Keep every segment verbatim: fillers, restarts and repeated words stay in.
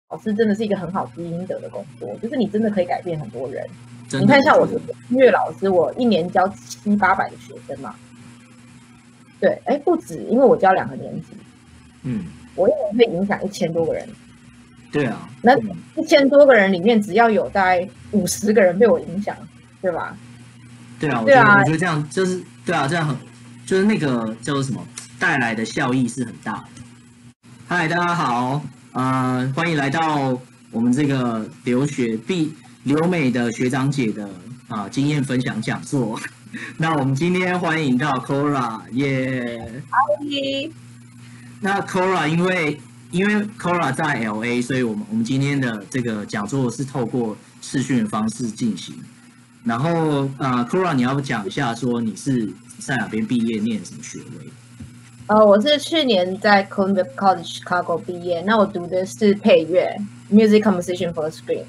老师真的是一个很好积阴德的工作，就是你真的可以改变很多人。你看，像我是音乐老师，我一年教七八百个学生嘛。对，哎，不止，因为我教两个年级， 嗯， 我一年会影响一千多个人。 对啊， 那一千多个人里面，只要有大概五十个人被我影响，对吧？ 对啊，我觉得、啊、我觉得这样就是对啊，这样很就是那个叫做什么带来的效益是很大的。嗨，大家好，呃，欢迎来到我们这个留学毕留美的学长姐的啊、呃、经验分享讲座。那我们今天欢迎到 Cora 耶、yeah ，Hi。 那 Cora 因为因为 Cora 在 L A， 所以我们我们今天的这个讲座是透过视讯的方式进行。然后呃 ，Cora 你要不讲一下说你是在哪边毕业，念什么学位？ 呃，我是去年在 Columbia College Chicago 毕业，那我读的是配乐 Music Composition for Screen。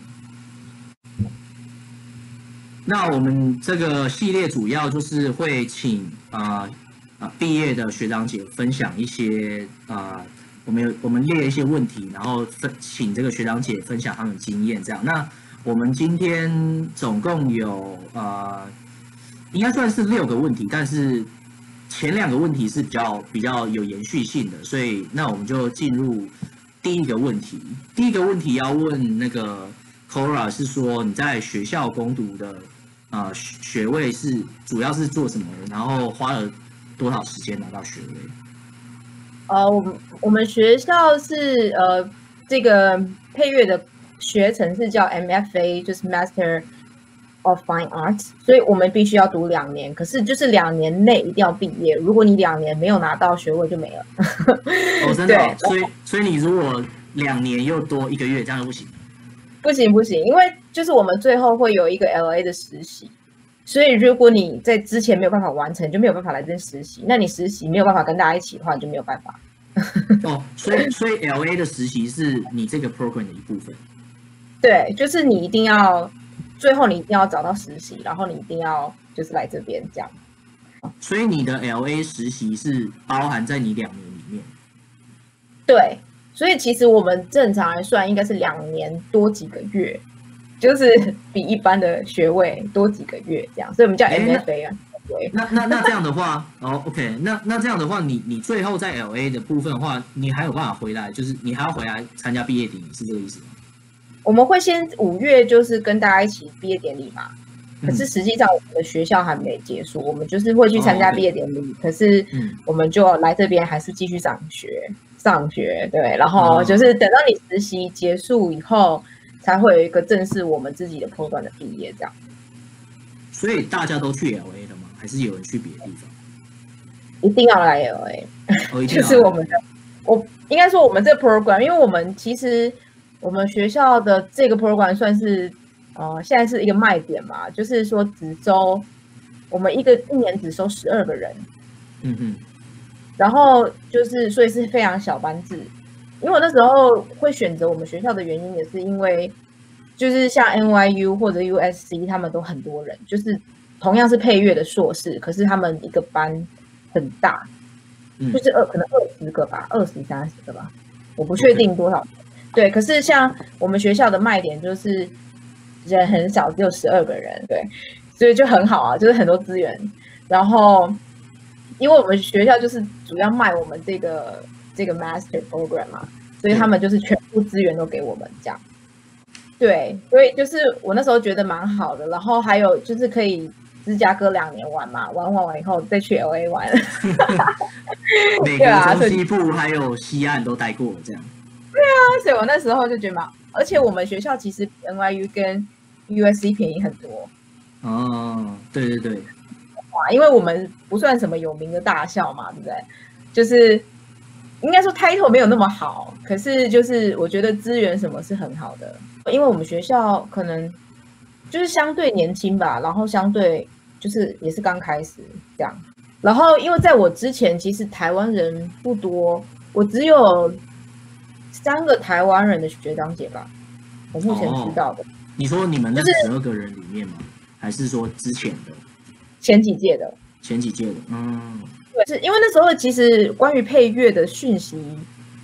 那我们这个系列主要就是会请啊啊、呃、毕业的学长姐分享一些啊、呃，我们有我们列一些问题，然后分请这个学长姐分享他们的经验，这样。那我们今天总共有呃，应该算是六个问题，但是前两个问题是比较比较有延续性的，所以那我们就进入第一个问题。第一个问题要问那个 Cora 是说你在学校攻读的呃学位是主要是做什么，然后花了多少时间拿到学位？ 呃，我们我们学校是呃这个配乐的学程是叫 M F A， 就是 Master of Fine Arts， 所以我们必须要读两年，可是就是两年内一定要毕业，如果你两年没有拿到学位就没了。 哦，真的、哦，所以所以你如果两年又多一个月，这样就不行。 不行不行，因为就是我们最后会有一个 L A 的实习，所以如果你在之前没有办法完成，就没有办法来这边实习。那你实习没有办法跟大家一起的话，你就没有办法。 哦，所以所以 L A 的实习是你这个 program 的一部分。 对，就是你一定要最后你一定要找到实习，然后你一定要就是来这边这样。 所以你的 L A 实习是包含在你两年里面。 对。所以其实我们正常来算应该是两年多几个月，就是比一般的学位多几个月这样，所以我们叫 M F A 啊。 那那那这样的话，哦 ，OK， 那那这样的话，你你最后在 L A 的部分的话，你还有办法回来，就是你还要回来参加毕业典礼，是这个意思吗？ 我们会先五月就是跟大家一起毕业典礼嘛，可是实际上我们的学校还没结束，我们就是会去参加毕业典礼，哦 okay、可是我们就来这边还是继续上学。上学对，然后就是等到你实习结束以后，才会有一个正式我们自己的 program 的毕业这样。 所以大家都去 L A 的吗？还是有人去别的地方？ 一定要来 L A，、哦、就是我们的，我应该说我们这个 program， 因为我们其实我们学校的这个 program 算是呃现在是一个卖点嘛，就是说只收我们一个一年只收十二个人。 嗯哼。 然后就是，所以是非常小班制。因为我那时候会选择我们学校的原因，也是因为，就是像 N Y U 或者 U S C 他们都很多人，就是同样是配乐的硕士，可是他们一个班很大，就是二可能二十个吧，二十三十个吧，我不确定多少。对，可是像我们学校的卖点就是人很少，只有十二个人，对，所以就很好啊，就是很多资源，然后。因为我们学校就是主要卖我们这个这个 master program 嘛，所以他们就是全部资源都给我们这样。对，所以就是我那时候觉得蛮好的，然后还有就是可以芝加哥两年玩嘛，玩完完以后再去 L A 玩。 美国中西部还有西岸都待过了这样。 对啊，所以我那时候就觉得嘛，而且我们学校其实 N Y U 跟 U S C 便宜很多。 哦，对对对。 因为我们不算什么有名的大校嘛，对不对？就是应该说 title 没有那么好，可是就是我觉得资源什么是很好的，因为我们学校可能就是相对年轻吧，然后相对就是也是刚开始这样。然后因为在我之前，其实台湾人不多，我只有三个台湾人的学长姐吧，我目前知道的。 哦、你说你们那十二个人里面吗？就是、还是说之前的？ 前几届的， 前几届的，嗯， 对，是因为那时候其实关于配乐的讯息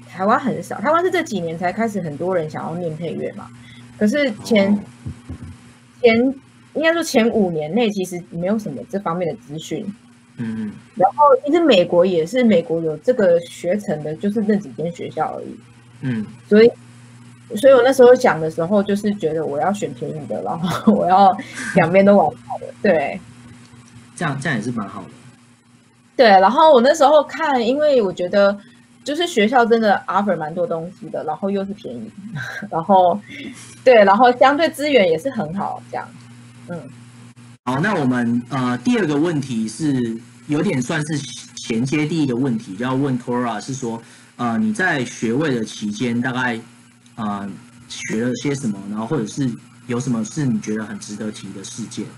台湾很少，台湾是这几年才开始很多人想要念配乐嘛。可是前、哦、前应该说前五年内其实没有什么这方面的资讯。 嗯， 然后其实美国也是，美国有这个学程的，就是那几间学校而已。 嗯， 所以，所以我那时候想的时候，就是觉得我要选便宜的，然后我要两边都玩好的，对。 这样这样也是蛮好的。 对，然后我那时候看，因为我觉得就是学校真的 offer 蛮多东西的，然后又是便宜，然后对，然后相对资源也是很好，这样，嗯。 好，那我们呃第二个问题是有点算是衔接第一个问题，就要问 Cora 是说，呃你在学位的期间大概呃学了些什么，然后或者是有什么是你觉得很值得提的事件？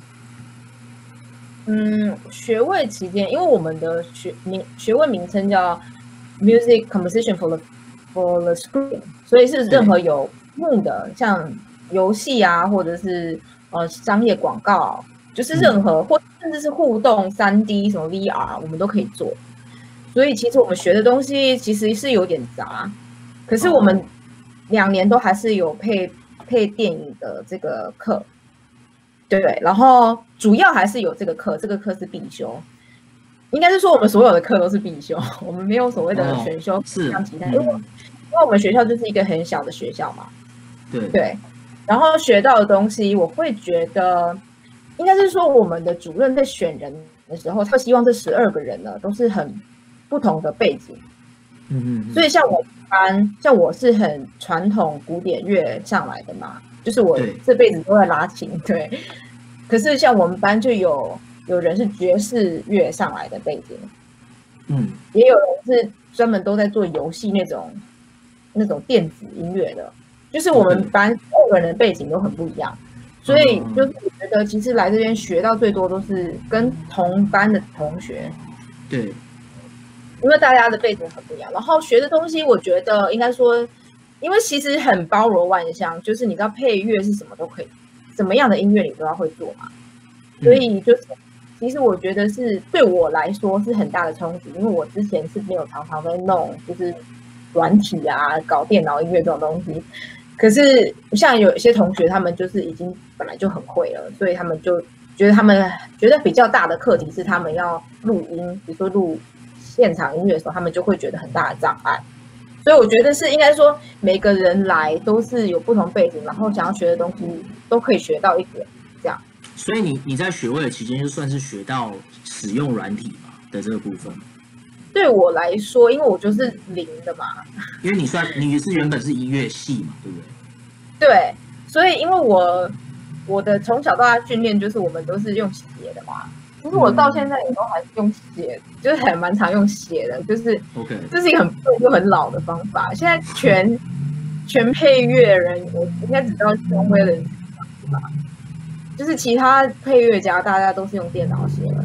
嗯，学位期间，因为我们的学名学位名称叫 Music Composition for the for the Screen， 所以是任何有幕的，像游戏啊，或者是呃商业广告。就是任何、嗯、或甚至是互动 三 D 什么 V R 我们都可以做，所以其实我们学的东西其实是有点杂，可是我们两年都还是有配配电影的这个课，对，然后主要还是有这个课，这个课是必修，应该是说我们所有的课都是必修，我们没有所谓的选修， 是像其他，因为因为我们学校就是一个很小的学校嘛， 对对，然后学到的东西，我会觉得。应该是说，我们的主任在选人的时候，他希望这十二个人呢都是很不同的背景。 嗯嗯。 所以像我班，像我是很传统古典乐上来的嘛，就是我这辈子都在拉琴，对。可是像我们班就有有人是爵士乐上来的背景， 嗯， 也有人是专门都在做游戏那种那种电子音乐的，就是我们班二个人的背景都很不一样。所以就是我觉得，其实来这边学到最多都是跟同班的同学， 对， 因为大家的背景很不一样，然后学的东西，我觉得应该说，因为其实很包罗万象，就是你知道配乐是什么都可以，什么样的音乐你都要会做嘛，所以就是其实我觉得是对我来说是很大的冲击，因为我之前是没有常常在弄就是软体啊、搞电脑音乐这种东西。可是像有一些同学，他们就是已经本来就很会了，所以他们就觉得他们觉得比较大的课题是他们要录音，比如说录现场音乐的时候，他们就会觉得很大的障碍。所以我觉得是应该说每个人来都是有不同背景，然后想要学的东西都可以学到一点，这样。 所以你你在学位的期间就算是学到使用软体嘛的这个部分。 对我来说，因为我就是零的嘛， 因为你算你是原本是音乐系嘛，对不对？ 对，所以因为我我的从小到大训练就是我们都是用写的嘛，其实我到现在也都还是用写，就是还蛮常用写的，就是 OK， 这是一个很笨又很老的方法。现在全全配乐人，我应该只知道John Williams吧，就是其他配乐家大家都是用电脑写的。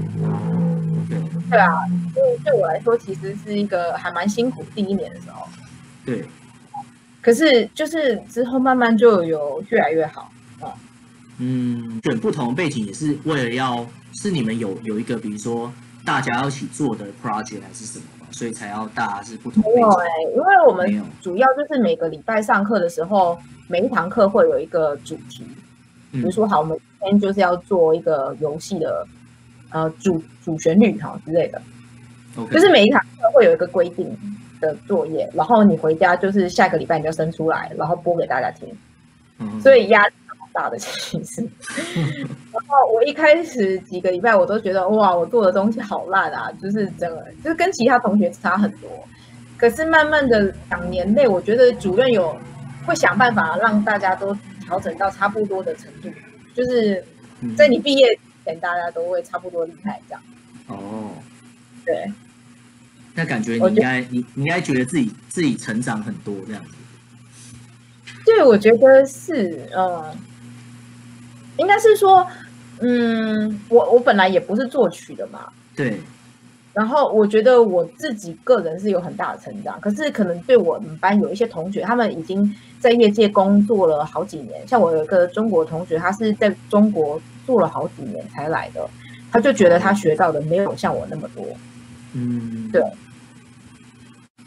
对啊，所以对我来说，其实是一个还蛮辛苦。第一年的时候， 对， 可是就是之后慢慢就有越来越好。哦、 嗯，选不同背景也是为了要是你们有有一个，比如说大家要一起做的 project 还是什么嘛，所以才要大家是不同背景。 没有哎、欸，因为我们主要就是每个礼拜上课的时候，每一堂课会有一个主题，比如说好，我们今天就是要做一个游戏的。呃，主主旋律哈之类的， okay. 就是每一堂课会有一个规定的作业，然后你回家就是下个礼拜你就生出来，然后播给大家听，嗯、所以压力很大的其实。然后我一开始几个礼拜我都觉得哇，我做的东西好烂啊，就是整个就是跟其他同学差很多。可是慢慢的两年内，我觉得主任有会想办法让大家都调整到差不多的程度，就是在你毕业。大家都会差不多厉害这样。 哦， 对， 那感觉你应该你你应该觉得自己自己成长很多这样子。 对，我觉得是，嗯，应该是说，嗯，我我本来也不是作曲的嘛， 对。 然后我觉得我自己个人是有很大的成长，可是可能对我们班有一些同学，他们已经在业界工作了好几年，像我有一个中国同学，他是在中国做了好几年才来的，他就觉得他学到的没有像我那么多。 嗯， 对。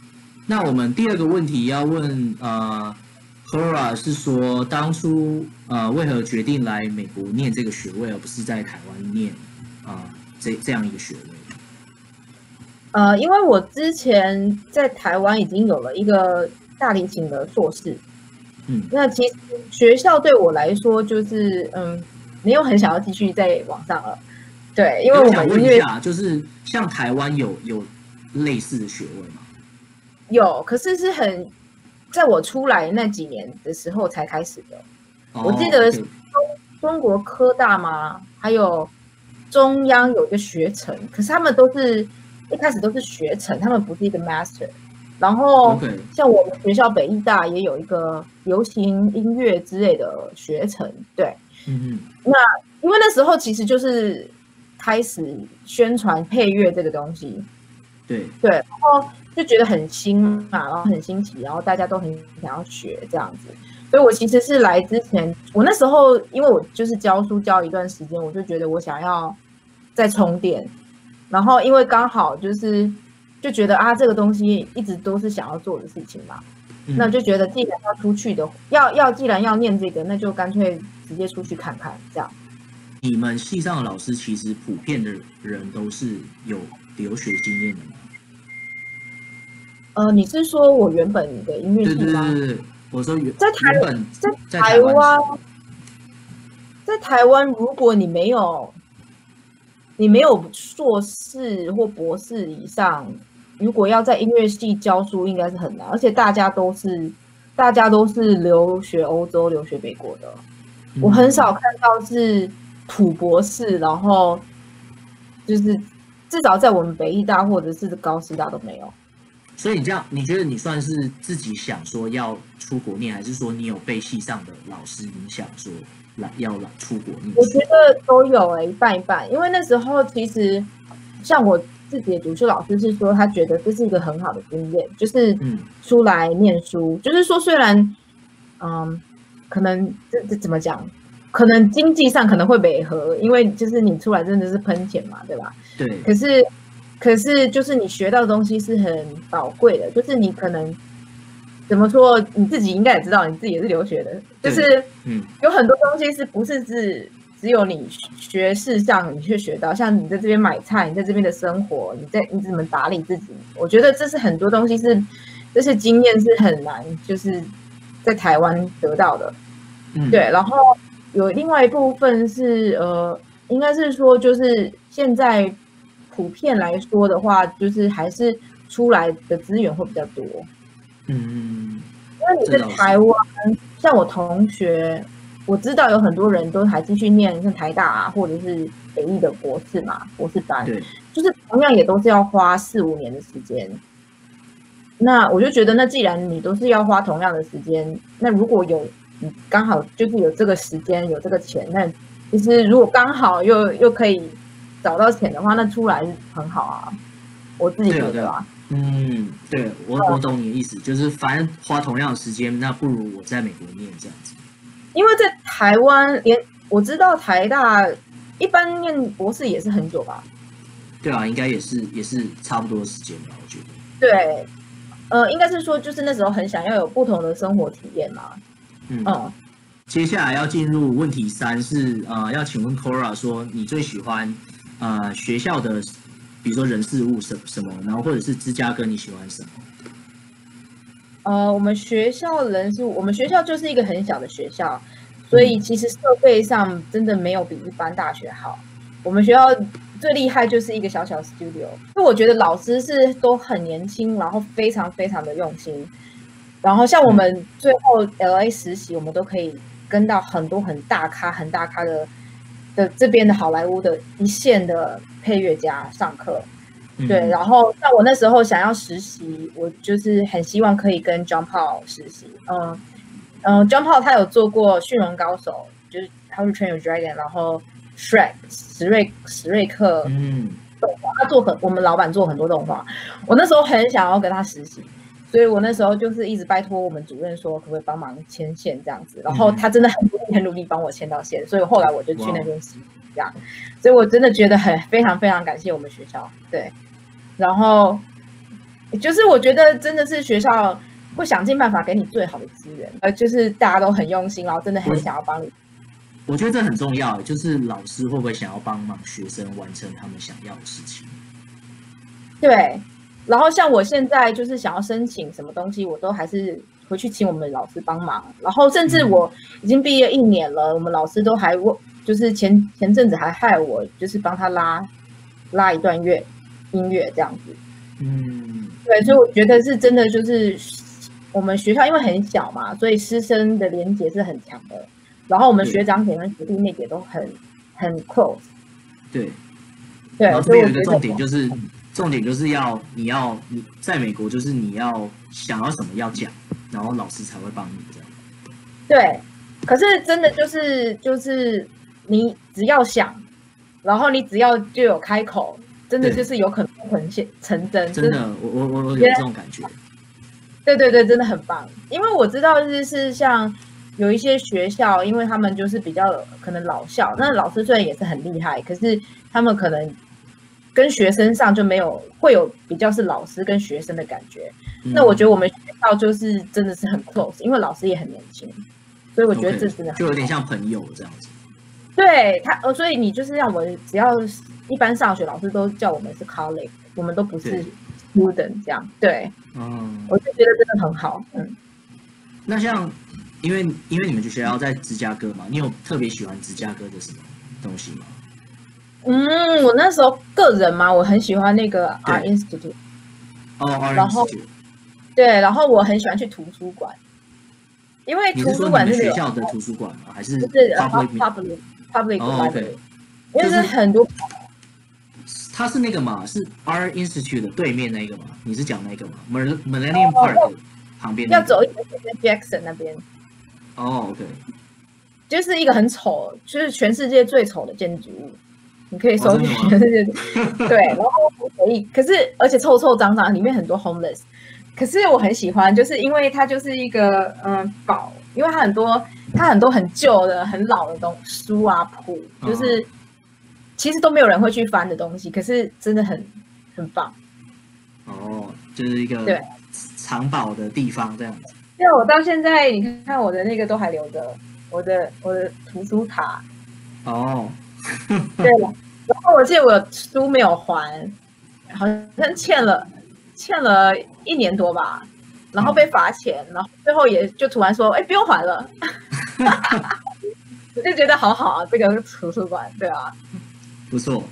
那我们第二个问题要问呃 Cora 是说，当初呃为何决定来美国念这个学位，而不是在台湾念啊、呃、这这样一个学位？ 呃，因为我之前在台湾已经有了一个大提琴的硕士， 嗯， 那其实学校对我来说就是嗯，没有很想要继续再往上了。对，因为我想们音乐问一下，就是像台湾有有类似的学位吗？ 有，可是是很在我出来那几年的时候才开始的。 哦、 我记得中中国科大嘛，还有中央有一个学程，可是他们都是一开始都是学程，他们不是一个 master。然后 OK 像我们学校北艺大也有一个流行音乐之类的学程，对， 嗯嗯， 那因为那时候其实就是开始宣传配乐这个东西， 对对，然后就觉得很新嘛，然后很新奇，然后大家都很想要学这样子。所以我其实是来之前，我那时候因为我就是教书教一段时间，我就觉得我想要再充电，然后因为刚好就是就觉得啊，这个东西一直都是想要做的事情嘛， 嗯、 那就觉得既然要出去的，要要既然要念这个，那就干脆直接出去看看这样。 你们系上的老师其实普遍的人都是有留学经验的吗？ 呃，你是说我原本的音乐对对系吗？ 对对，我说原在台原本在在台湾湾， 在台湾，如果你没有你没有硕士或博士以上，如果要在音乐系教书，应该是很难，而且大家都是大家都是留学欧洲、留学美国的， 嗯、 我很少看到是土博士，然后就是至少在我们北艺大或者是高师大都没有。 所以你这样，你觉得你算是自己想说要出国念，还是说你有被系上的老师影响说来要来出国念？ 我觉得都有诶、欸，一半一半。因为那时候其实像我自己的主修老师是说，他觉得这是一个很好的经验，就是出来念书，嗯、就是说虽然嗯，可能这这怎么讲，可能经济上可能会违和，因为就是你出来真的是喷钱嘛，对吧？ 对。 可是。可是，就是你学到的东西是很宝贵的，就是你可能怎么说，你自己应该也知道，你自己也是留学的，就是嗯，有很多东西是不是是只有你学识上你去学到，像你在这边买菜，你在这边的生活，你在你怎么打理自己，我觉得这是很多东西是，这些经验是很难，就是在台湾得到的，嗯，对。然后有另外一部分是呃，应该是说就是现在。普遍来说的话，就是还是出来的资源会比较多。 嗯， 因为你在台湾，像我同学，我知道有很多人都还继续念像台大啊，或者是北艺的博士嘛，博士班， 对， 就是同样也都是要花四五年的时间。那我就觉得，那既然你都是要花同样的时间，那如果有你刚好就是有这个时间，有这个钱，那其实如果刚好又又可以。找到钱的话，那出来很好啊，我自己觉得啊。 嗯，对我我懂你的意思，就是反正花同样的时间，那不如我在美国念这样子。 因为在台湾，连我知道台大一般念博士也是很久吧？ 对啊，应该也是也是差不多的时间吧，我觉得。 对，呃，应该是说，就是那时候很想要有不同的生活体验嘛。 嗯。嗯接下来要进入问题三是呃，要请问 Cora 说你最喜欢。呃，学校的，比如说人事物什什么，然后或者是芝加哥，你喜欢什么？ 呃，我们学校人事物，我们学校就是一个很小的学校，所以其实设备上真的没有比一般大学好。我们学校最厉害就是一个小小 studio， 因为我觉得老师是都很年轻，然后非常非常的用心。然后像我们最后 L A 实习，我们都可以跟到很多很大咖、很大咖的。的这边的好莱坞的一线的配乐家上课，对，嗯、然后像我那时候想要实习，我就是很希望可以跟 John Paul 实习，嗯嗯 ，John Paul 他有做过《驯龙高手》，就是 How to Train Your Dragon， 然后 Shrek 史瑞史瑞克，嗯，动画，他做很我们老板做很多动画，我那时候很想要跟他实习。所以我那时候就是一直拜托我们主任说，可不可以帮忙牵线这样子，然后他真的很努力很努力帮我牵到线，所以后来我就去那边实习这样，所以我真的觉得很非常非常感谢我们学校，对，然后就是我觉得真的是学校会想尽办法给你最好的资源，呃，就是大家都很用心，然后真的很想要帮你。 我觉得这很重要，就是老师会不会想要帮忙学生完成他们想要的事情？ 对，然后像我现在就是想要申请什么东西，我都还是回去请我们老师帮忙。然后甚至我已经毕业一年了，我们老师都还就是前前阵子还害我，就是帮他拉拉一段乐音乐这样子。 嗯， 对，所以我觉得是真的，就是我们学校因为很小嘛，所以师生的连结是很强的。然后我们学长姐跟学弟妹也都很很 close。 对， 对。 然后这边有一个重点就是，重点就是要你要你在美国就是你要想要什么要讲，然后老师才会帮你这样。 对，可是真的就是就是你只要想，然后你只要就有开口，真的就是有可能成现成真。 真的，我我我有这种感觉。 对对对，真的很棒，因为我知道就是像。有一些学校，因为他们就是比较可能老校，那老师虽然也是很厉害，可是他们可能跟学生上就没有会有比较是老师跟学生的感觉。嗯、那我觉得我们学校就是真的是很 close， 因为老师也很年轻，所以我觉得这真的 okay, 就有点像朋友这样子。 对他，所以你就是让我只要一般上学，老师都叫我们是 colleague， 我们都不是 student 这样。对，嗯，我就觉得真的很好。嗯， 那像。因为因为你们学校在芝加哥嘛，你有特别喜欢芝加哥的什么东西吗？ 嗯，我那时候个人嘛，我很喜欢那个 Art Institute。 哦 ，Art Institute。对，然后我很喜欢去图书馆，因为图书馆是学校的图书馆吗？还是就是 public public public library？因为是很多。 它是那个嘛，是 Art Institute 的对面那个嘛？你是讲那个吗 ？Millennium Park 旁边要走一点 Jackson 那边。 哦 ，OK， 就是一个很丑，就是全世界最丑的建筑物，你可以搜寻全世界。对，然后可以，可是而且臭臭脏脏，里面很多 homeless。可是我很喜欢，就是因为它就是一个嗯宝，因为它很多它很多很旧的、很老的东书啊谱，就是、哦、其实都没有人会去翻的东西，可是真的很很棒。 哦，就是一个对藏宝的地方这样子。 对，我到现在你看我的那个都还留着，我的我的图书卡。 哦， 对了，然后我记得我书没有还，好像欠了欠了一年多吧，然后被罚钱，然后最后也就突然说，哎，不用还了。我就觉得好好啊，这个图书馆，对啊， 不错。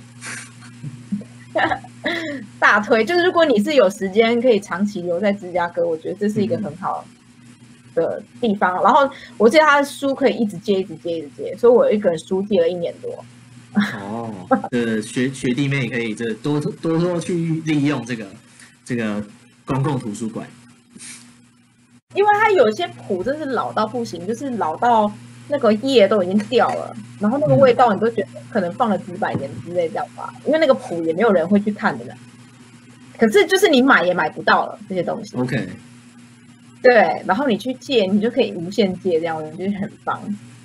大推，就是如果你是有时间可以长期留在芝加哥，我觉得这是一个很好的地方。嗯、然后我记得他的书可以一直借、一直借、一直借，所以我一个人书借了一年多。 哦，呃，学学弟妹可以这多多多去利用这个这个公共图书馆， 因为它有些谱真是老到不行，就是老到那个页都已经掉了，然后那个味道你都觉得可能放了几百年之类这样吧，因为那个谱也没有人会去看的人。可是就是你买也买不到了这些东西。 OK。 对，然后你去借，你就可以无限借，这样我觉得很棒。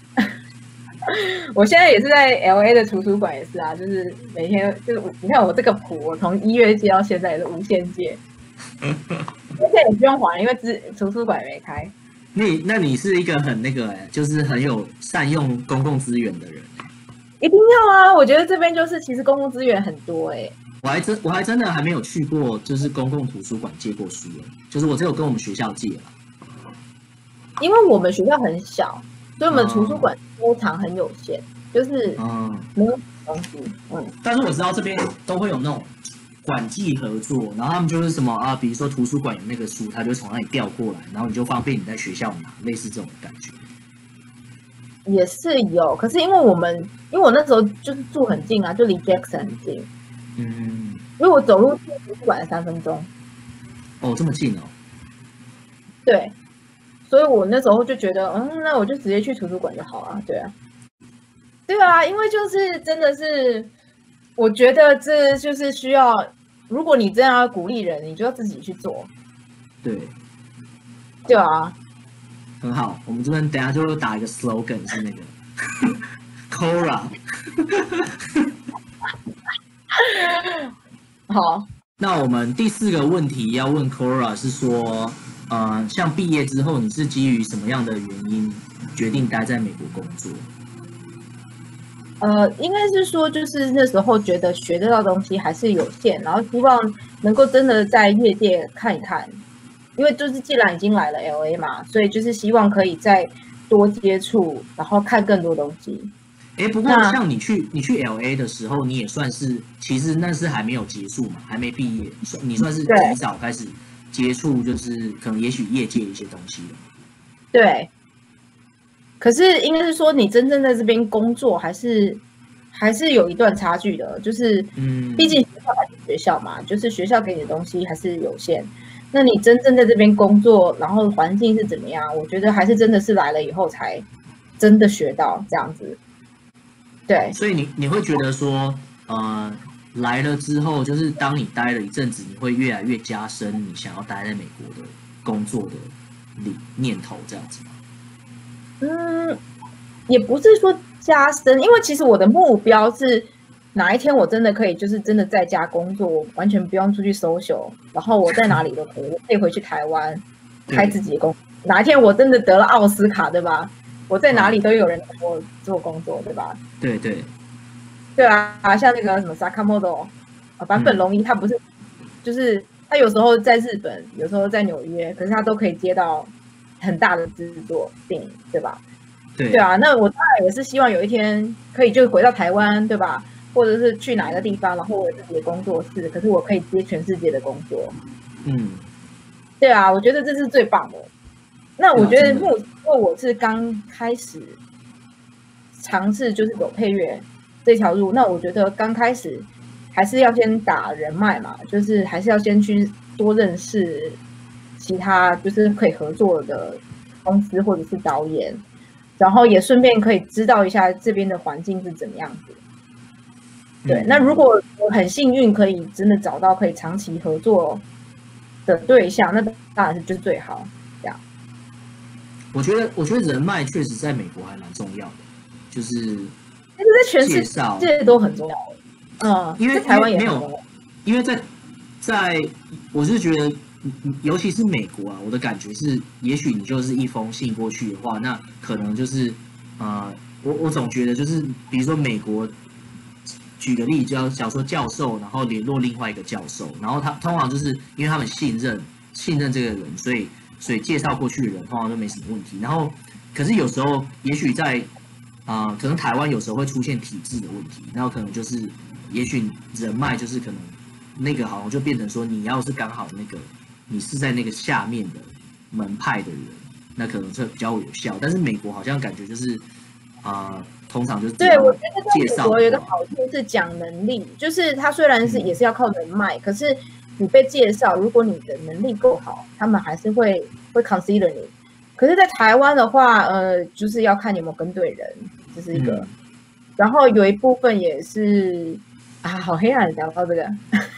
我现在也是在 L A 的图书馆，也是啊，就是每天就是你看我这个谱，我从一月借到现在也是无限借，而且也不用还，因为资图书馆也没开。 你那你是一个很那个哎、欸，就是很有善用公共资源的人、欸。 一定要啊！我觉得这边就是其实公共资源很多哎、欸。 我还真我还真的还没有去过，就是公共图书馆借过书哎、欸，就是我只有跟我们学校借了。 因为我们学校很小，所以我们图书馆收藏很有限，就是嗯没有东西。嗯， 但是我知道这边都会有那种馆际合作，然后他们就是什么啊，比如说图书馆有那个书，他就从那里调过来，然后你就方便你在学校拿，类似这种感觉。 也是有，可是因为我们因为我那时候就是住很近啊，就离 Jackson 很近。嗯，因为我走路去图书馆三分钟。 哦，这么近哦。 对。所以我那时候就觉得，嗯，那我就直接去图书馆就好了，对啊，对啊，因为就是真的是，我觉得这就是需要，如果你真的要鼓励人，你就要自己去做， 对， 对啊， 很好，我们这边等一下就打一个 slogan 是那个 Cora 好， 那我们第四个问题要问 Cora 是说，呃，像毕业之后，你是基于什么样的原因决定待在美国工作？ 呃，应该是说，就是那时候觉得学得到的东西还是有限，然后希望能够真的在业界看一看，因为就是既然已经来了 L A 嘛，所以就是希望可以再多接触，然后看更多东西。 哎，不过像你去你去 L A 的时候，你也算是，其实那是还没有结束嘛，还没毕业，你算是提早开始接触，就是可能也许业界一些东西了。 对。可是应该是说，你真正在这边工作，还是还是有一段差距的。就是，嗯，毕竟学校还是学校嘛，就是学校给你的东西还是有限。那你真正在这边工作，然后环境是怎么样？我觉得还是真的是来了以后才真的学到这样子。对， 所以你你会觉得说，呃，来了之后，就是当你待了一阵子，你会越来越加深你想要待在美国的工作的理念头，这样子吗？ 嗯，也不是说加深，因为其实我的目标是哪一天我真的可以，就是真的在家工作，完全不用出去 social， 然后我在哪里都可以，我可以回去台湾开自己的工。哪一天我真的得了奥斯卡，对吧？我在哪里都有人跟我做工作，对吧？ 对对对啊，像那个什么 Sakamoto 啊，坂本龙一，他不是，就是他有时候在日本，有时候在纽约，可是他都可以接到很大的制作电影，对吧？ 对对啊，那我当然也是希望有一天可以就回到台湾，对吧？或者是去哪个地方，然后我有自己的工作室，可是我可以接全世界的工作。 嗯， 对啊，我觉得这是最棒的。那我觉得目，因为我是刚开始尝试就是走配乐这条路，那我觉得刚开始还是要先打人脉嘛，就是还是要先去多认识其他就是可以合作的公司或者是导演，然后也顺便可以知道一下这边的环境是怎么样子。对，嗯、那如果我很幸运可以真的找到可以长期合作的对象，那当然是就是最好。这样， 我觉得，我觉得人脉确实在美国还蛮重要的，就是其实在全世界都很重要。嗯， 因为台湾也没有，因为在在，我是觉得，尤其是美国啊，我的感觉是，也许你就是一封信过去的话，那可能就是呃，我我总觉得就是，比如说美国。举个例，就假如说教授，然后联络另外一个教授，然后他通常就是因为他们信任信任这个人，所以所以介绍过去的人通常都没什么问题。然后，可是有时候也许在啊、呃，可能台湾有时候会出现体制的问题，然后可能就是也许人脉就是可能那个好像就变成说，你要是刚好那个你是在那个下面的门派的人，那可能这比较有效。但是美国好像感觉就是啊。呃通常就是对，我觉得在美国有一个好处是讲能力，就是他虽然是也是要靠人脉，嗯、可是你被介绍，如果你的能力够好，他们还是会会 consider 你。可是，在台湾的话，呃，就是要看你有没有跟对人，这是一个。嗯、然后有一部分也是啊，好黑暗，讲到这个，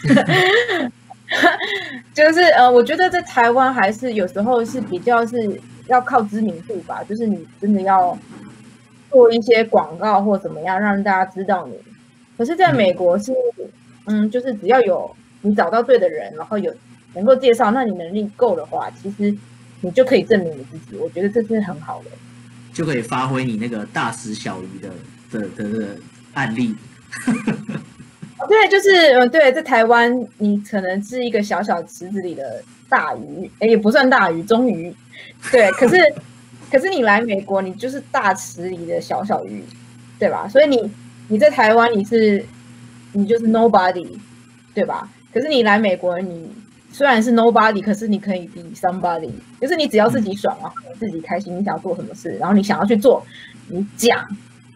就是呃，我觉得在台湾还是有时候是比较是要靠知名度吧，就是你真的要。做一些广告或怎么样，让大家知道你。可是，在美国是，嗯，就是只要有你找到对的人，然后有能够介绍，那你能力够的话，其实你就可以证明你自己。我觉得这是很好的， 就可以发挥你那个大池小鱼的的的的案例。 对，就是呃，对，在台湾你可能是一个小小池子里的大鱼，哎，也不算大鱼，中鱼。对，可是。可是你来美国，你就是大池里的小小鱼，对吧？所以你你在台湾你是你就是 nobody， 对吧？可是你来美国，你虽然是 nobody， 可是你可以 be somebody， 就是你只要自己爽啊，你自己开心，你想做什么事，然后你想要去做，你讲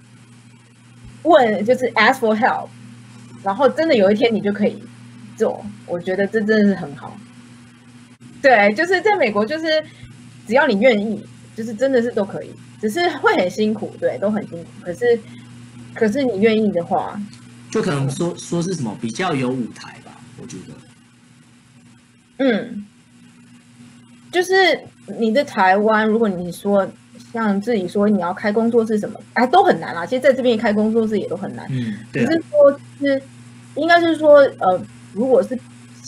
问就是 ask for help， 然后真的有一天你就可以做，我觉得这真的是很好。对，就是在美国，就是只要你愿意。就是真的是都可以，只是会很辛苦，对，都很辛苦。可是，可是你愿意的话， 就可能说说是什么比较有舞台吧，我觉得。 嗯，就是你在台湾，如果你说像自己说你要开工作室什么，哎，都很难啦。其实在这边开工作室也都很难。 嗯，对、啊。 只是说，是应该是说，呃，如果是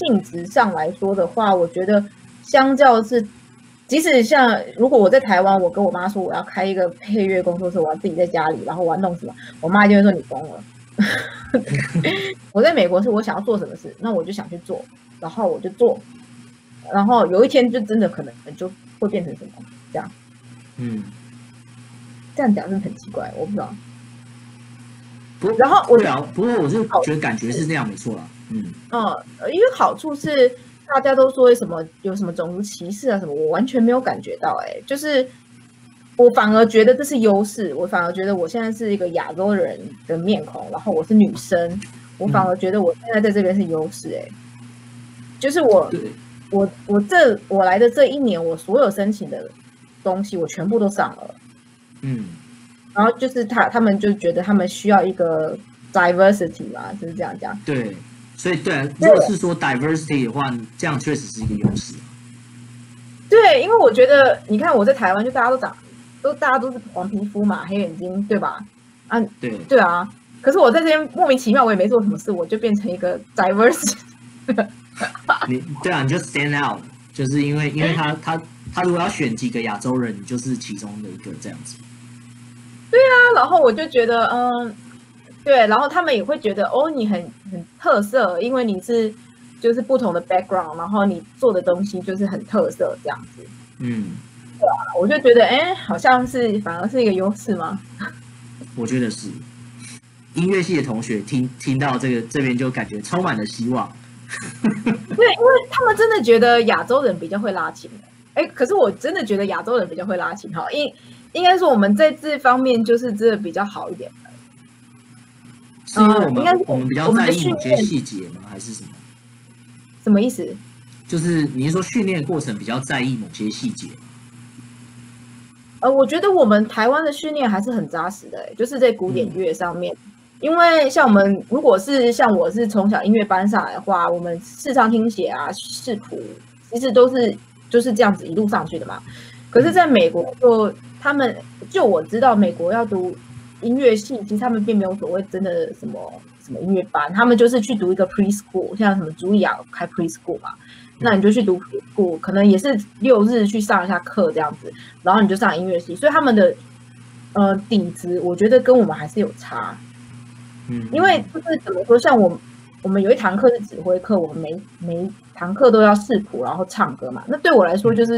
性质上来说的话，我觉得相较是，即使像如果我在台湾，我跟我妈说我要开一个配乐工作室，我要自己在家里，然后我要弄什么，我妈就会说你疯了。我在美国是我想要做什么事，那我就想去做，然后我就做，然后有一天就真的可能就会变成什么这样。 嗯， 这样讲是很奇怪，我不知道。 不， 然后我对啊，不过我是觉得感觉是这样没错啦。嗯嗯，因为好处是大家都说什么有什么种族歧视啊什么，我完全没有感觉到、欸，哎，就是我反而觉得这是优势，我反而觉得我现在是一个亚洲人的面孔，然后我是女生，我反而觉得我现在在这边是优势、欸，哎，就是我我我这我来的这一年，我所有申请的东西我全部都上了， 嗯。 然后就是他，他们就觉得他们需要一个 diversity 嘛，就是这样讲。 对，所以对、啊，如果是说 diversity 的话，这样确实是一个优势。 对，因为我觉得，你看我在台湾，就大家都长，都大家都是黄皮肤嘛，黑眼睛，对吧？啊， 对， 对啊。可是我在这边莫名其妙，我也没做什么事，我就变成一个 diversity。 你对啊，你就 stand out， 就是因为因为他他他如果要选几个亚洲人，你就是其中的一个这样子。 对啊，然后我就觉得，嗯，对，然后他们也会觉得，哦，你很很特色，因为你是就是不同的 background， 然后你做的东西就是很特色这样子。 嗯， 对啊，我就觉得，哎，好像是反而是一个优势吗？ 我觉得是。音乐系的同学听听到这个这边就感觉充满了希望。 对，因为他们真的觉得亚洲人比较会拉琴，哎，可是我真的觉得亚洲人比较会拉琴，哈，因应该说我们在这方面就是真的比较好一点的。 是因为我们、呃、我们比较在意某些细节吗？还是什么？ 什么意思？ 就是你是说训练过程比较在意某些细节？ 呃，我觉得我们台湾的训练还是很扎实的、欸，就是在古典乐上面。嗯，因为像我们如果是像我是从小音乐班上来的话，我们视唱听写啊、视谱，其实都是就是这样子一路上去的嘛。可是在美国就他们就我知道美国要读音乐系，其实他们并没有所谓真的什么什么音乐班，他们就是去读一个 preschool， 像什么茱莉亚开 preschool 嘛，那你就去读 preschool， 可能也是六日去上一下课这样子，然后你就上音乐系，所以他们的呃底子我觉得跟我们还是有差。 嗯， 因为就是怎么说，像我我们有一堂课是指挥课，我们每每堂课都要视谱，然后唱歌嘛。那对我来说就是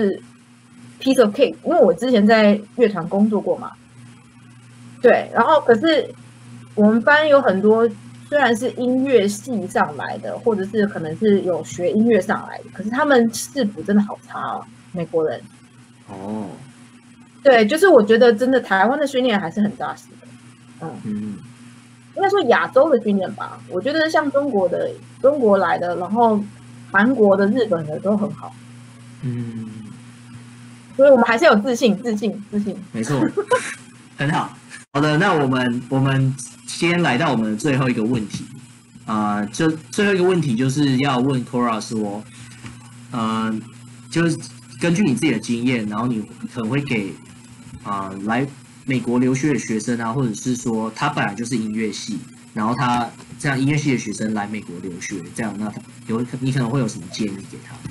piece of cake， 因为我之前在乐团工作过嘛。对，然后可是我们班有很多虽然是音乐系上来的，或者是可能是有学音乐上来的，可是他们视谱真的好差哦，美国人。 哦， 对，就是我觉得真的台湾的训练还是很扎实的。嗯嗯。 应该说亚洲的训练吧，我觉得像中国的、中国来的，然后韩国的、日本的都很好。 嗯， 所以我们还是有自信、自信、自信。 没错，很好。好的，那我们我们先来到我们的最后一个问题啊、呃，就最后一个问题就是要问 Cora 说，呃，就是根据你自己的经验，然后你可能会给啊、呃、来美国留学的学生啊，或者是说他本来就是音乐系，然后他这样音乐系的学生来美国留学，这样那有你可能会有什么建议给他？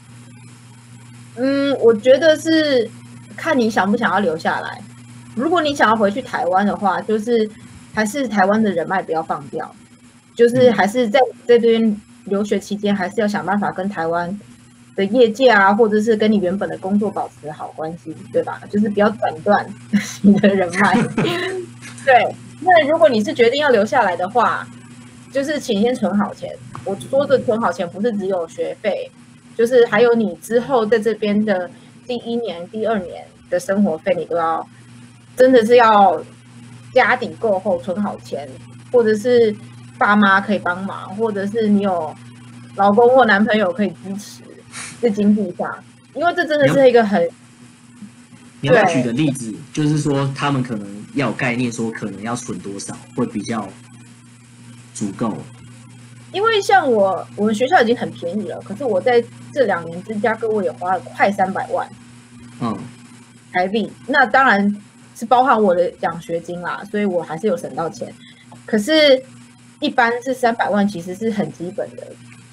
嗯，我觉得是看你想不想要留下来。如果你想要回去台湾的话，就是还是台湾的人脉不要放掉，就是还是在这边留学期间，还是要想办法跟台湾的业界啊，或者是跟你原本的工作保持好关系，对吧？就是不要斩断你的人脉。对，那如果你是决定要留下来的话，就是请先存好钱。我说的存好钱，不是只有学费，就是还有你之后在这边的第一年、第二年的生活费，你都要真的是要家底够厚，存好钱，或者是爸妈可以帮忙，或者是你有老公或男朋友可以支持。在经济上，因为这真的是一个很…… 你要不要举个例子？就是说，他们可能要有概念，说可能要存多少会比较足够。 因为像我，我们学校已经很便宜了，可是我在这两年芝加哥，我也花了快三百万，嗯，台币。那当然是包含我的奖学金啦，所以我还是有省到钱。可是，一般是三百万，其实是很基本的。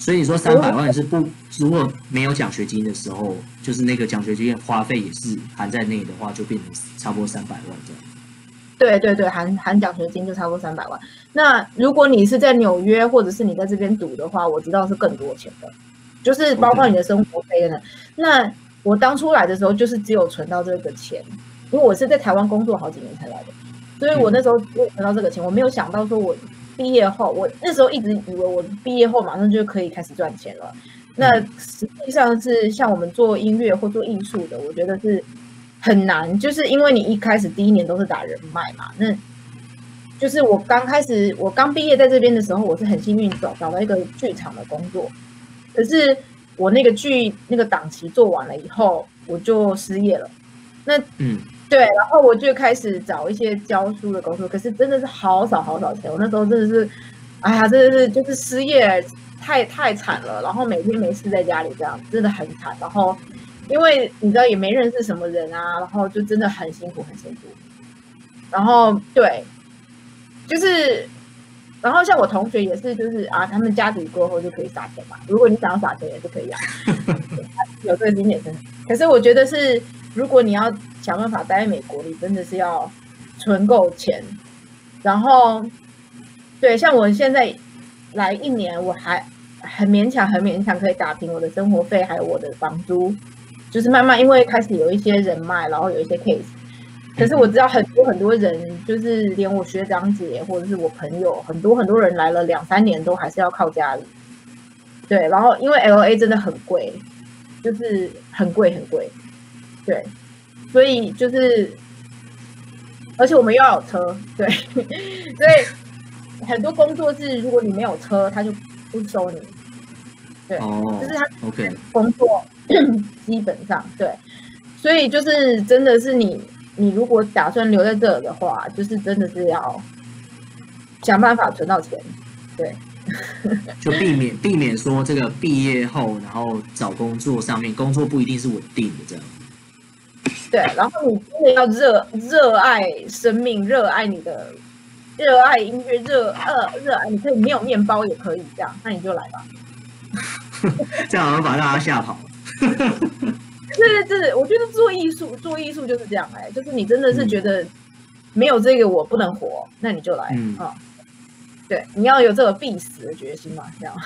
所以你说三百万是不，如果没有奖学金的时候，就是那个奖学金花费也是含在内的话，就变成差不多三百万这样。 对对对，含含奖学金就差不多三百万。那如果你是在纽约或者是你在这边读的话，我知道是更多钱的，就是包括你的生活费的。那我当初来的时候，就是只有存到这个钱，因为我是在台湾工作好几年才来的，所以我那时候只有存到这个钱，我没有想到说我毕业后，我那时候一直以为我毕业后马上就可以开始赚钱了。那实际上是像我们做音乐或做艺术的，我觉得是很难，就是因为你一开始第一年都是打人脉嘛。那就是我刚开始，我刚毕业在这边的时候，我是很幸运找找到一个剧场的工作，可是我那个剧那个档期做完了以后，我就失业了。那嗯，对，然后我就开始找一些教书的工作，可是真的是好少好少钱。我那时候真的是，哎呀，真的是就是失业太太惨了，然后每天没事在家里这样，真的很惨。然后因为你知道也没认识什么人啊，然后就真的很辛苦很辛苦。然后对，就是。然后像我同学也是，就是啊，他们家庭过后就可以撒钱嘛。如果你想要撒钱也是可以啊，有这个经验真的。可是我觉得是，如果你要想办法待在美国，你真的是要存够钱。然后，对，像我现在来一年，我还很勉强、很勉强可以打平我的生活费，还有我的房租。就是慢慢因为开始有一些人脉，然后有一些 case。可是我知道很多很多人，就是连我学长姐或者是我朋友，很多很多人来了两三年都还是要靠家里。对，然后因为 L A 真的很贵，就是很贵很贵。对，所以就是，而且我们又要有车，对，所以很多工作是如果你没有车，他就不收你。对， 哦、 就是他 OK 工作基本上对，所以就是真的是你。你如果打算留在这的话，就是真的是要想办法存到钱，对， 就避免避免说这个毕业后，然后找工作上面工作不一定是稳定的这样。 对，然后你真的要热热爱生命，热爱你的热爱音乐，热呃热爱，你可以没有面包也可以这样，那你就来吧。 这样好像把大家吓跑。 是是，我觉得做艺术，做艺术就是这样哎、欸，就是你真的是觉得没有这个我不能活，那你就来啊、嗯哦。对，你要有这个必死的决心嘛，这样。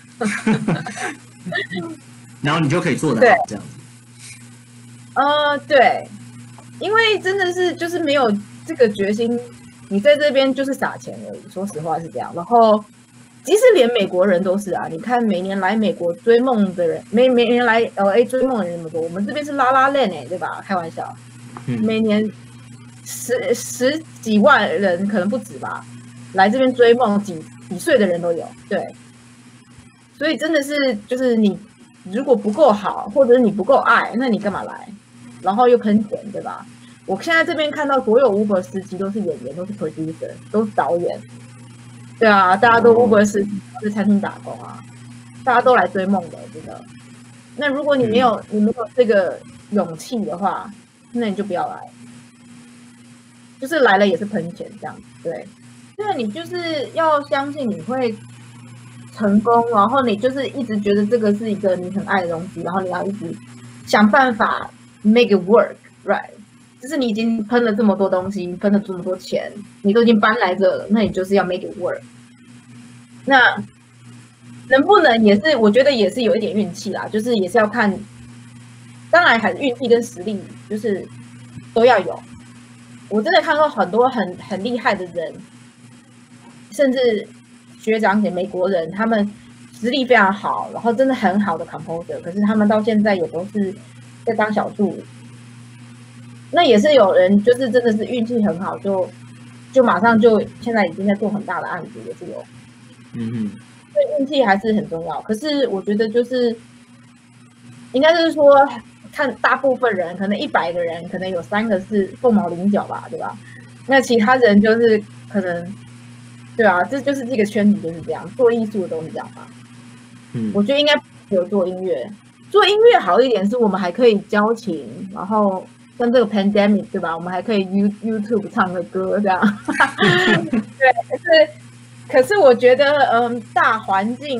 然后你就可以做得好这样子。 呃，对，因为真的是就是没有这个决心，你在这边就是撒钱而已，说实话是这样。然后。即使连美国人都是啊，你看每年来美国追梦的人，每每年来 L A 追梦的人那么多，我们这边是拉拉链哎，对吧？开玩笑，嗯、每年十十几万人可能不止吧，来这边追梦，几几岁的人都有，对。所以真的是就是你如果不够好，或者是你不够爱，那你干嘛来？然后又喷钱，对吧？我现在这边看到所有 Uber 司机都是演员，都是 producer， 都是导演。对啊，大家都 Uber 司机在餐厅打工啊，大家都来追梦的，真的。那如果你没有、嗯、你没有这个勇气的话，那你就不要来，就是来了也是喷钱这样。对，对，你就是要相信你会成功，然后你就是一直觉得这个是一个你很爱的东西，然后你要一直想办法 make it work，right？就是你已经喷了这么多东西，喷了这么多钱，你都已经搬来这了，那你就是要 make it work。那能不能也是，我觉得也是有一点运气啦，就是也是要看，当然还是运气跟实力，就是都要有。我真的看过很多很很厉害的人，甚至学长姐美国人，他们实力非常好，然后真的很好的 composer， 可是他们到现在也都是在当小助理。那也是有人就是真的是运气很好，就就马上就现在已经在做很大的案子，也是有。 嗯嗯。 所以运气还是很重要。可是我觉得就是应该就是说，看大部分人可能一百个人，可能有三个是凤毛麟角吧，对吧？那其他人就是可能，对啊，这就是这个圈子就是这样，做艺术的都是这样吧。嗯，我觉得应该有做音乐，做音乐好一点是我们还可以交情，然后。像这个 pandemic 对吧？我们还可以 YouTube 唱个歌这样，对，可是可是我觉得，嗯，大环境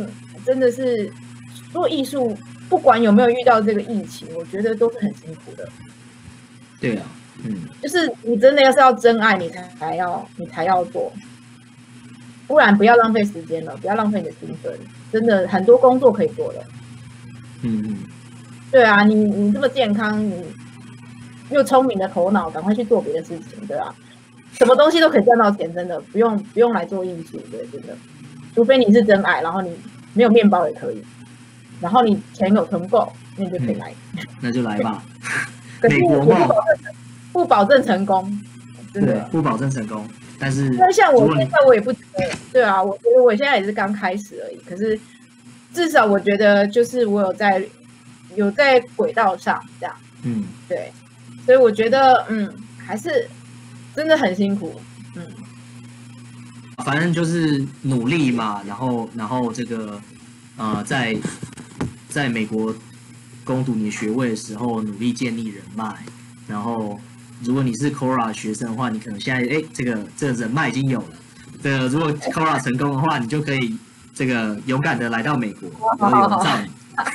真的是做艺术，不管有没有遇到这个疫情，我觉得都是很辛苦的。 对啊，嗯， 就是你真的要是要真爱，你才要你才要做，不然不要浪费时间了，不要浪费你的青春。真的很多工作可以做的。 嗯嗯， 对啊，你你这么健康，你又聪明的头脑，赶快去做别的事情，对啊，什么东西都可以赚到钱，真的不用不用来做艺术，对，真的，除非你是真爱，然后你没有面包也可以，然后你钱有存够，那你就可以来， 嗯、那就来吧。 可是美国嘛， 不保证成功，真的不保证成功。但是， 因为像我现在我也不觉得，对啊，我觉得我现在也是刚开始而已。可是至少我觉得就是我有在有在轨道上这样， 嗯， 对，所以我觉得嗯还是真的很辛苦，嗯， 反正就是努力嘛，然后然后这个呃在在美国攻读你的学位的时候，努力建立人脉，然后。如果你是 Cora 学生的话，你可能现在哎，这个这个人脉已经有了。这个如果 Cora 成功的话，你就可以这个勇敢的来到美国，我有人罩你。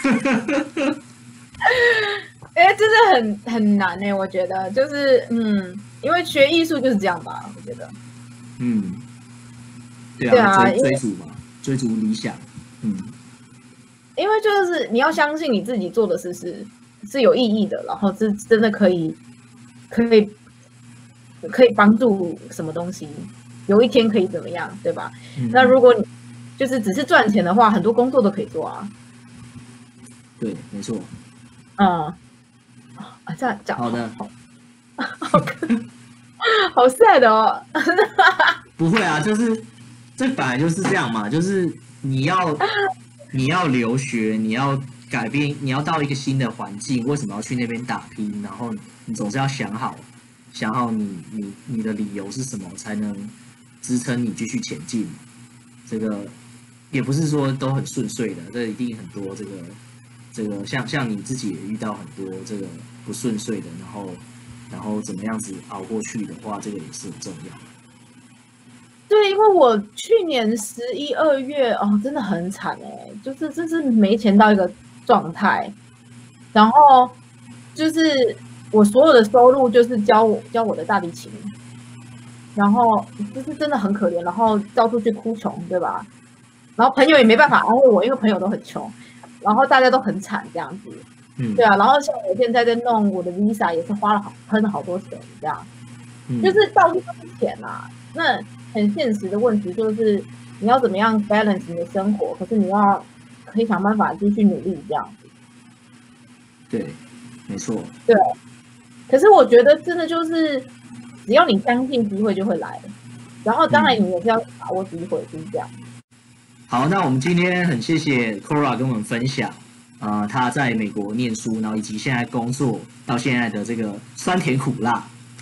哎，真的很很难哎，我觉得就是嗯，因为学艺术就是这样吧，我觉得。 嗯，对啊， 对啊追追逐嘛，追逐理想，嗯。 因为就是你要相信你自己做的事是是有意义的，然后是真的可以。可以可以帮助什么东西？有一天可以怎么样，对吧？嗯、那如果你就是只是赚钱的话，很多工作都可以做啊。 对，没错。 嗯，啊，这样讲好的， 好，好 sad 哦。 不会啊，就是这本来就是这样嘛，就是你要你要留学，你要改变，你要到一个新的环境，为什么要去那边打拼？然后。你总是要想好，想好你你你的理由是什么，才能支撑你继续前进。这个也不是说都很顺遂的，这一定很多这个这个像像你自己也遇到很多这个不顺遂的，然后然后怎么样子熬过去的话，这个也是很重要。 对，因为我去年十一二月哦，真的很惨哎、欸，就是就是没钱到一个状态，然后就是。我所有的收入就是教我教我的大提琴，然后就是真的很可怜，然后到处去哭穷，对吧？然后朋友也没办法安慰我，因为朋友都很穷，然后大家都很惨这样子，嗯，对啊。然后像我现在在弄我的 visa 也是花了好喷了好多钱这样，嗯、就是到处都是钱啊。那很现实的问题就是你要怎么样 balance 你的生活，可是你要可以想办法继续努力这样子。 对，没错。 对。可是我觉得真的就是，只要你相信，机会就会来。然后当然你也是要把握机会，就是这样。 好，那我们今天很谢谢 Cora 跟我们分享，呃，他在美国念书，然后以及现在工作到现在的这个酸甜苦辣。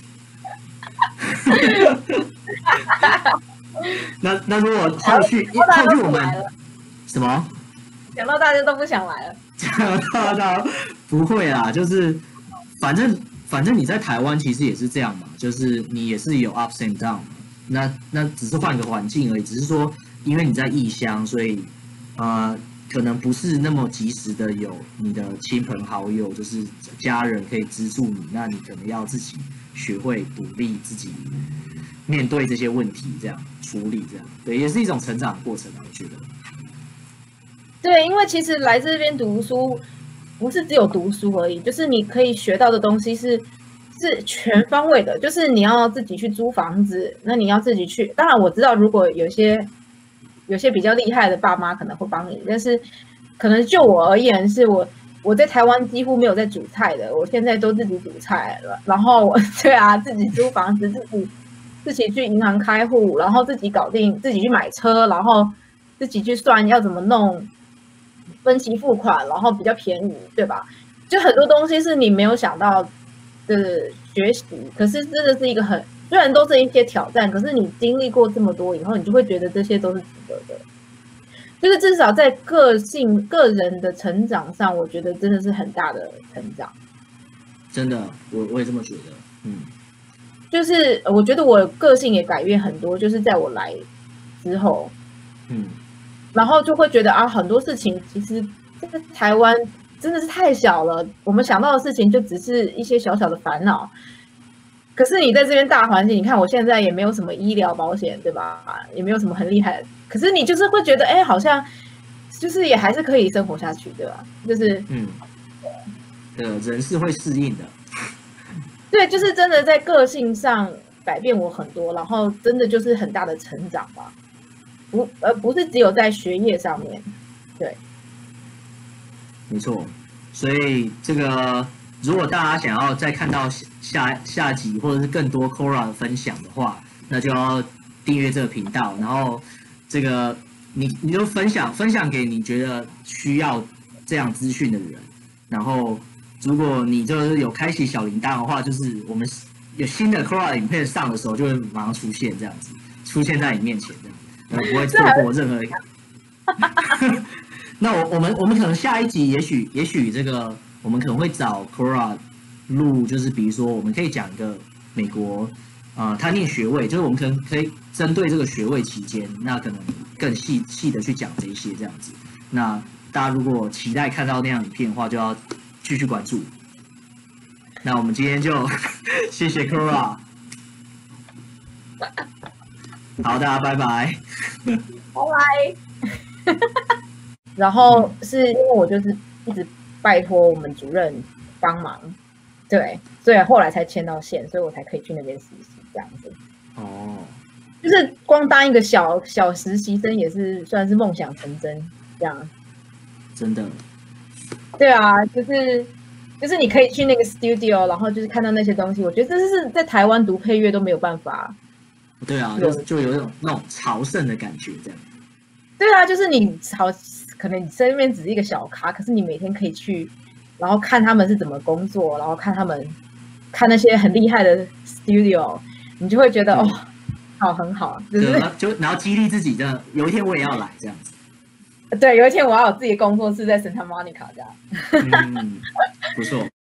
那那如果后续后续我们什么？ 讲到大家都不想来了。 讲到大家不会啦，就是反正。反正你在台湾其实也是这样嘛，就是你也是有 ups and down， 那那只是换个环境而已，只是说因为你在异乡，所以呃可能不是那么及时的有你的亲朋好友，就是家人可以资助你，那你可能要自己学会独立，自己面对这些问题，这样处理，这样对，也是一种成长的过程啊，我觉得。 对，因为其实来这边读书。不是只有读书而已，就是你可以学到的东西是是全方位的，就是你要自己去租房子，那你要自己去。当然我知道，如果有些有些比较厉害的爸妈可能会帮你，但是可能就我而言，是我我在台湾几乎没有在煮菜的，我现在都自己煮菜了。然后对啊，自己租房子，自己自己去银行开户，然后自己搞定，自己去买车，然后自己去算要怎么弄。分期付款，然后比较便宜，对吧？就很多东西是你没有想到的学习，可是真的是一个很，虽然都是一些挑战，可是你经历过这么多以后，你就会觉得这些都是值得的。就是至少在个性、个人的成长上，我觉得真的是很大的成长。 真的，我我也这么觉得，嗯。 就是我觉得我个性也改变很多，就是在我来之后， 嗯。 然后就会觉得啊，很多事情其实这个台湾真的是太小了，我们想到的事情就只是一些小小的烦恼。可是你在这边大环境，你看我现在也没有什么医疗保险，对吧？也没有什么很厉害的，可是你就是会觉得，哎，好像就是也还是可以生活下去，对吧？就是嗯，呃，人是会适应的。 对，就是真的在个性上改变我很多，然后真的就是很大的成长吧。不，而不是只有在学业上面，对， 没错。所以这个，如果大家想要再看到下下集或者是更多 Quora 的分享的话，那就要订阅这个频道，然后这个你你就分享分享给你觉得需要这样资讯的人，然后如果你就是有开启小铃铛的话，就是我们有新的 Quora 影片上的时候，就会马上出现这样子，出现在你面前这样。呃，不会错过任何一个。那我我们我们可能下一集，也许也许这个我们可能会找 Quora 录，就是比如说我们可以讲一个美国，呃，他念学位，就是我们可能可以针对这个学位期间，那可能更细细的去讲这一些这样子。那大家如果期待看到那样影片的话，就要继续关注。那我们今天就谢谢 Quora。好，大家拜拜， 拜拜。然后是因为我就是一直拜托我们主任帮忙，对，所以后来才牵到线，所以我才可以去那边实习这样子。 哦， 就是光当一个小小实习生也是算是梦想成真这样。 真的。 对啊，就是就是你可以去那个 studio， 然后就是看到那些东西，我觉得这是在台湾读配乐都没有办法。 对啊，就就有那种那种朝圣的感觉，这样。 对啊，就是你好，可能你身边只是一个小咖，可是你每天可以去，然后看他们是怎么工作，然后看他们看那些很厉害的 studio， 你就会觉得、嗯、哦，好很好，就是就然后激励自己，这样有一天我也要来这样子。 对，有一天我要有自己的工作室在 Santa Monica 这样。 嗯，不错。